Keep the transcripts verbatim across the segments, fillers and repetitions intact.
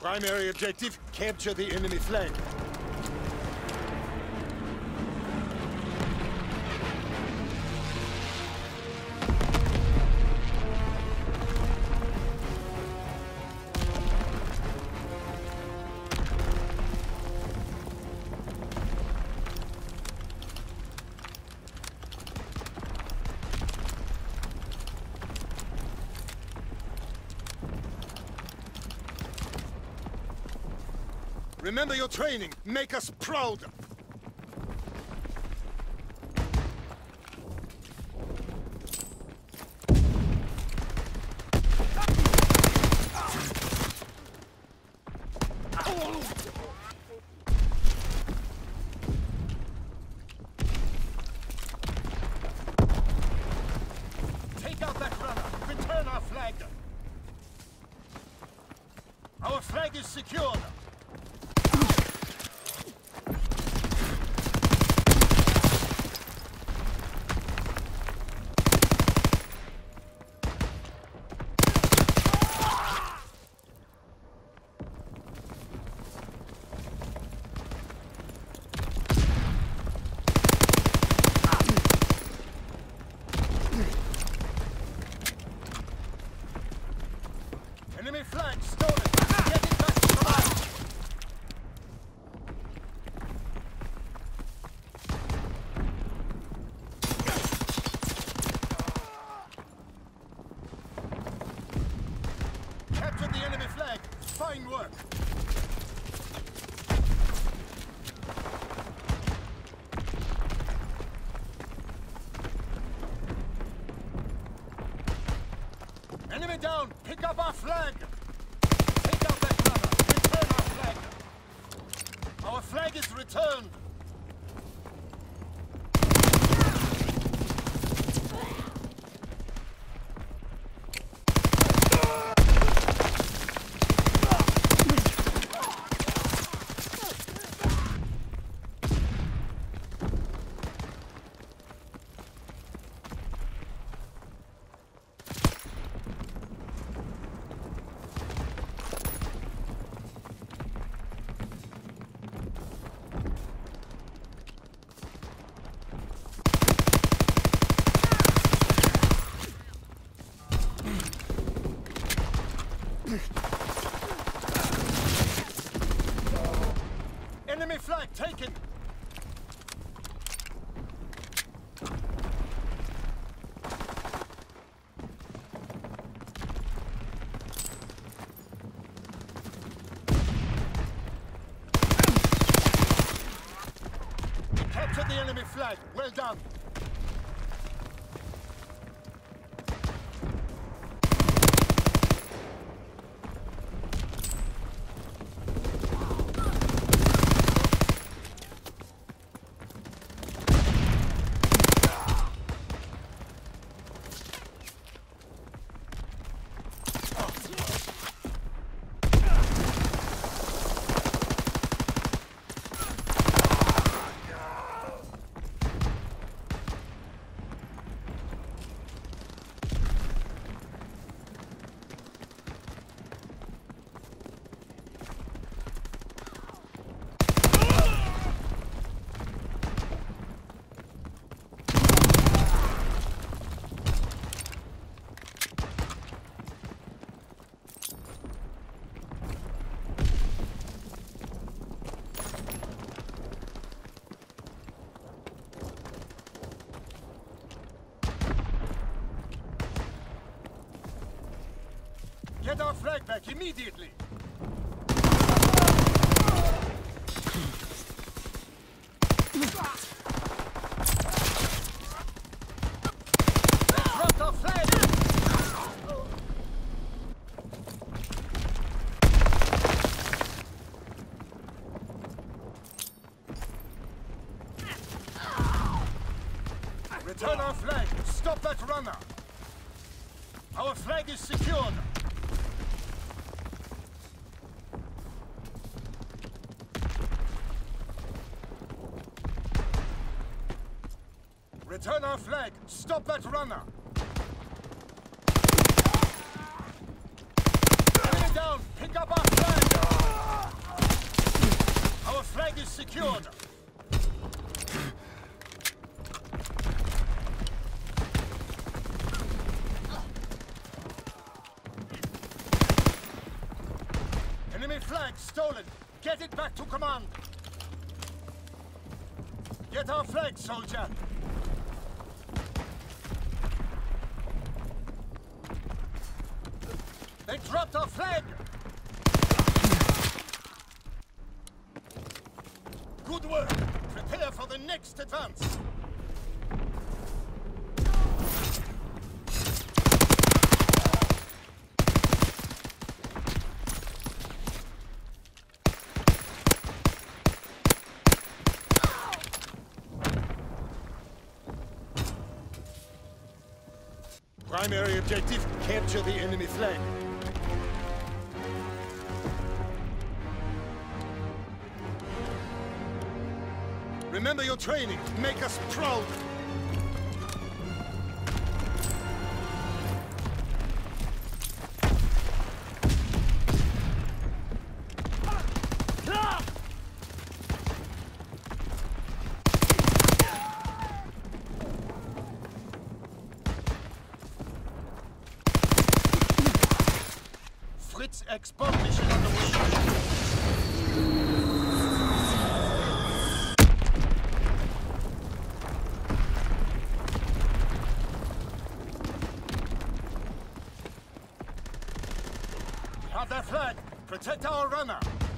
Primary objective, capture the enemy flag. Remember your training. Make us proud. Take out that runner. Return our flag. Our flag is secured. Enemy flag stolen! Get it back to the line! Capture the enemy flag! Fine work! Enemy down! Pick up our flag! Take out that runner! Return our flag! Our flag is returned! Enemy flag taken! Capture the enemy flag! Well done! Get our flag back immediately! Let's rock our flag! Return our flag! Stop that runner! Our flag is secured! Return our flag! Stop that runner! Enemy down! Pick up our flag! flag is secured. Enemy flag stolen. Get it back to command. Get our flag, soldier. They dropped our flag. Good work. Prepare for the next advance. Primary objective, capture the enemy flag. Remember your training. Make us proud. Fritz X-bomb mission on the way. We have their flag. Protect our runner.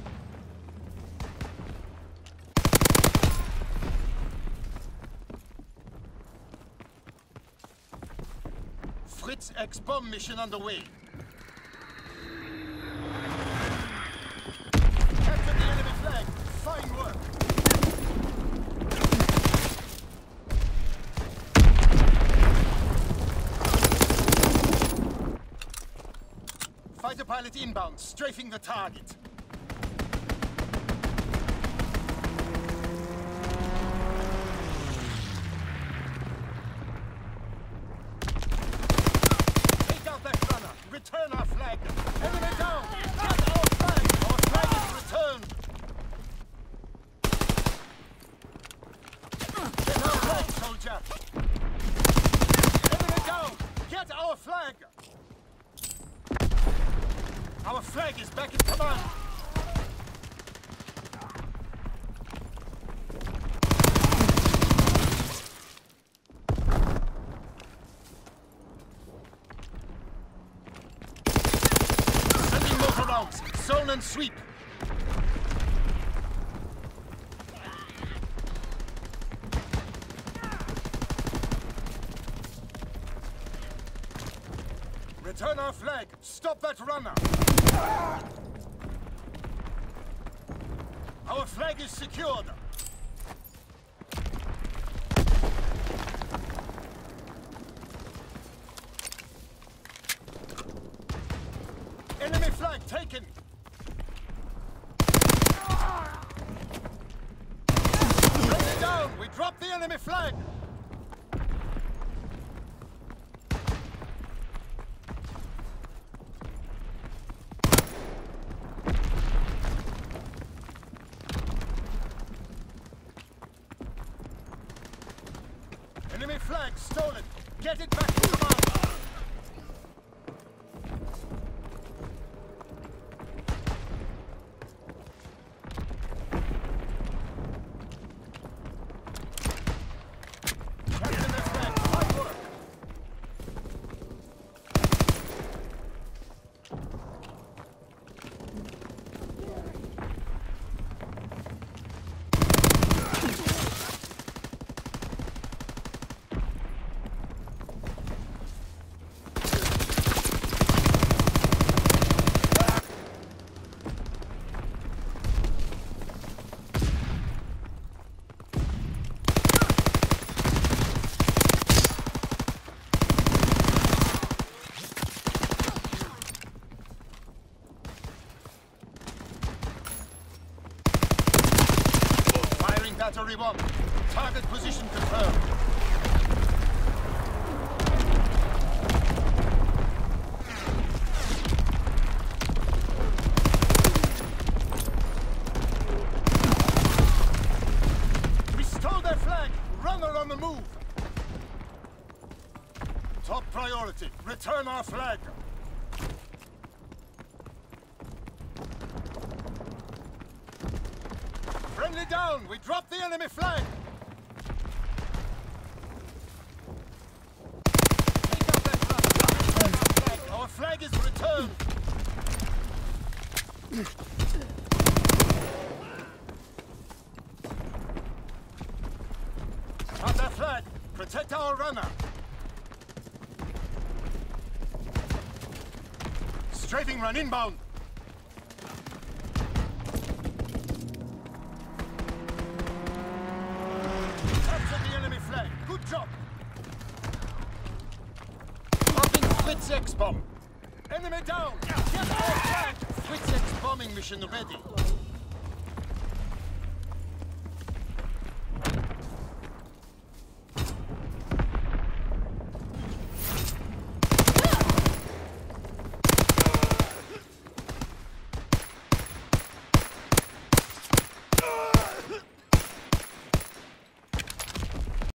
Fritz X-bomb mission underway. Capture the enemy flag. Fine work. Fighter pilot inbound, strafing the target. Take out that runner. Return our flag. Enemy down. Get our flag. Our flag is returned. Get our flag, soldier. Enemy down. Get our flag. Our flag is back in command. Sending motor rounds. Zone and sweep. Return our flag. Stop that runner. Our flag is secured. Enemy flag taken. Enemy down. We dropped the enemy flag. Enemy flag stolen. Get it back to command. Captain their flag. Hard work. Battery one. Target position confirmed. Top priority. Return our flag. Friendly down. We dropped the enemy flag. Take out that flag. Return our flag. Our flag is returned. On their flag. Protect our runner. Strafing run inbound. Capture the enemy flag. Good job. Popping Fritz X bomb. Enemy down. Get our flag. Fritz X bombing mission ready.